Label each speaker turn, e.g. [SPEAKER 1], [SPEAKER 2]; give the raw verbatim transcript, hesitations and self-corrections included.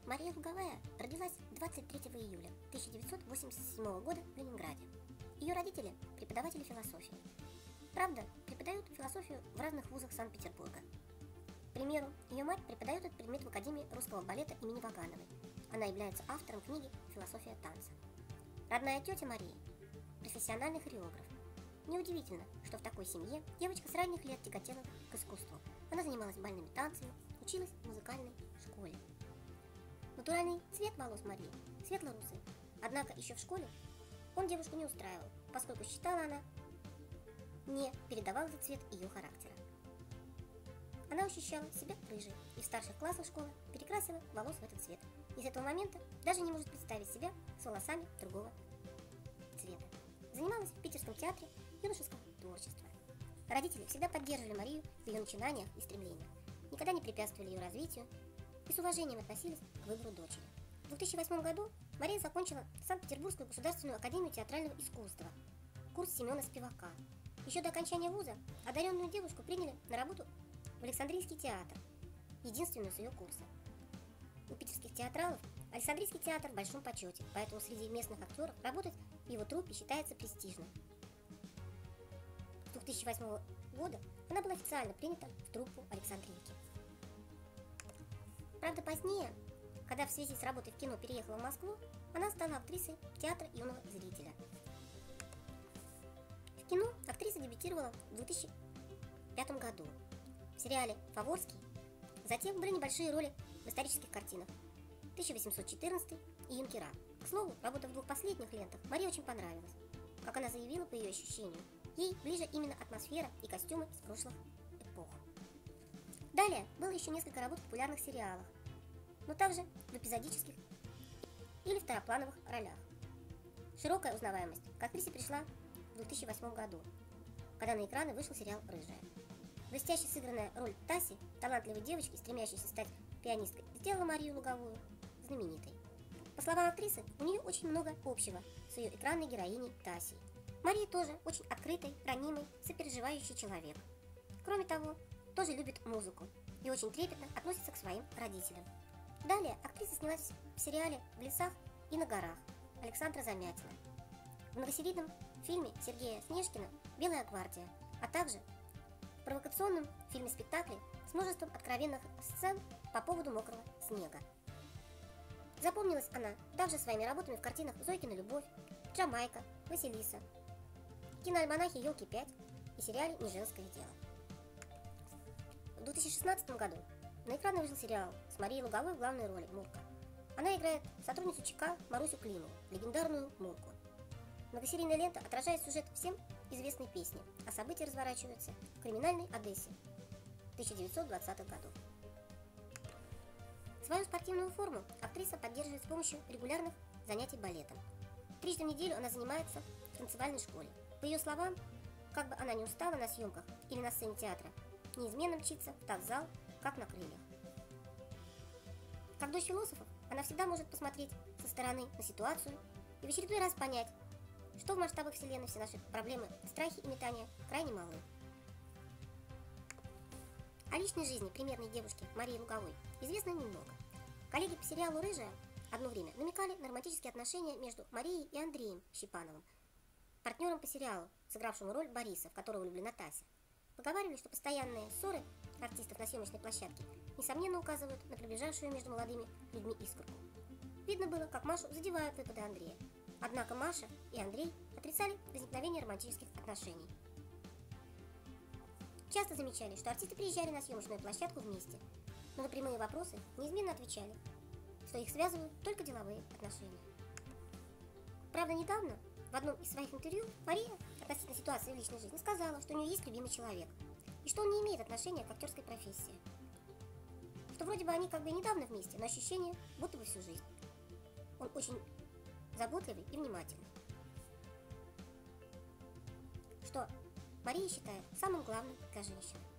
[SPEAKER 1] Мария Луговая родилась двадцать третьего июля тысяча девятьсот восемьдесят седьмого года в Ленинграде. Ее родители – преподаватели философии. Правда, преподают философию в разных вузах Санкт-Петербурга. К примеру, ее мать преподает этот предмет в Академии русского балета имени Вагановой. Она является автором книги «Философия танца». Родная тетя Марии – профессиональный хореограф. Неудивительно, что в такой семье девочка с ранних лет тяготела к искусству. Она занималась бальными танцами, училась в музыкальной школе. Натуральный цвет волос Марии – светло-русый. Однако еще в школе он девушку не устраивал, поскольку считала она не передавал этот цвет ее характера. Она ощущала себя рыжей и в старших классах школы перекрасила волос в этот цвет. И с этого момента даже не может представить себя с волосами другого цвета. Занималась в Питерском театре юношеского творчества. Родители всегда поддерживали Марию в ее начинаниях и стремлениях, никогда не препятствовали ее развитию и с уважением относились к выбору дочери. В две тысячи восьмом году Мария закончила Санкт-Петербургскую государственную академию театрального искусства, курс Семена Спивака. Еще до окончания вуза одаренную девушку приняли на работу в Александрийский театр, единственную с ее курса. У питерских театралов Александрийский театр в большом почете, поэтому среди местных актеров работать в его труппе считается престижным. С две тысячи восьмого года она была официально принята в труппу Александрийки. Правда, позднее, когда в связи с работой в кино переехала в Москву, она стала актрисой театра юного зрителя. В кино актриса дебютировала в две тысячи пятом году в сериале «Фаворский». Затем были небольшие роли в исторических картинах тысяча восемьсот четырнадцатый и «Юнкера». К слову, работа в двух последних лентах Марии очень понравилась. Как она заявила по ее ощущению, ей ближе именно атмосфера и костюмы из прошлых эпох. Далее было еще несколько работ в популярных сериалах, но также в эпизодических или второплановых ролях. Широкая узнаваемость к актрисе пришла в две тысячи восьмом году, когда на экраны вышел сериал «Рыжая». Блестяще сыгранная роль Таси, талантливой девочки, стремящейся стать пианисткой, сделала Марию Луговую знаменитой. По словам актрисы, у нее очень много общего с ее экранной героиней Тасей. Мария тоже очень открытый, ранимый, сопереживающий человек. Кроме того, тоже любит музыку и очень трепетно относится к своим родителям. Далее актриса снялась в сериале «В лесах и на горах» Александра Замятина, в многосерийном фильме Сергея Снежкина «Белая гвардия», а также в провокационном фильме-спектакле с множеством откровенных сцен по поводу мокрого снега. Запомнилась она также своими работами в картинах «Зойкина любовь», «Джамайка», «Василиса», киноальманахе «Елки пять» и сериале «Не женское дело». В две тысячи шестнадцатом году на экраны вышел сериал с Марией Луговой в главной роли «Мурка». Она играет сотрудницу ЧК Марусю Климову, легендарную Мурку. Многосерийная лента отражает сюжет всем известной песни, а события разворачиваются в криминальной Одессе тысяча девятьсот двадцатых годов. Свою спортивную форму актриса поддерживает с помощью регулярных занятий балетом. Трижды в неделю она занимается в танцевальной школе. По ее словам, как бы она ни устала на съемках или на сцене театра, неизменно мчится в танцзал, как на крыльях. Как дочь философов, она всегда может посмотреть со стороны на ситуацию и в очередной раз понять, что в масштабах Вселенной все наши проблемы, страхи и метания крайне малы. О личной жизни примерной девушки Марии Луговой известно немного. Коллеги по сериалу «Рыжая» одно время намекали на романтические отношения между Марией и Андреем Щепановым, партнером по сериалу, сыгравшему роль Бориса, в которого влюблена Тася. Поговаривали, что постоянные ссоры артистов на съемочной площадке несомненно указывают на приближавшую между молодыми людьми искорку. Видно было, как Машу задевают выпады Андрея. Однако Маша и Андрей отрицали возникновение романтических отношений. Часто замечали, что артисты приезжали на съемочную площадку вместе, но на прямые вопросы неизменно отвечали, что их связывают только деловые отношения. Правда, недавно в одном из своих интервью Мария относительно ситуации в личной жизни сказала, что у нее есть любимый человек, и что он не имеет отношения к актерской профессии. Что вроде бы они как бы и недавно вместе, но ощущение будто бы всю жизнь. Он очень заботливый и внимательный. Что Мария считает самым главным для женщины.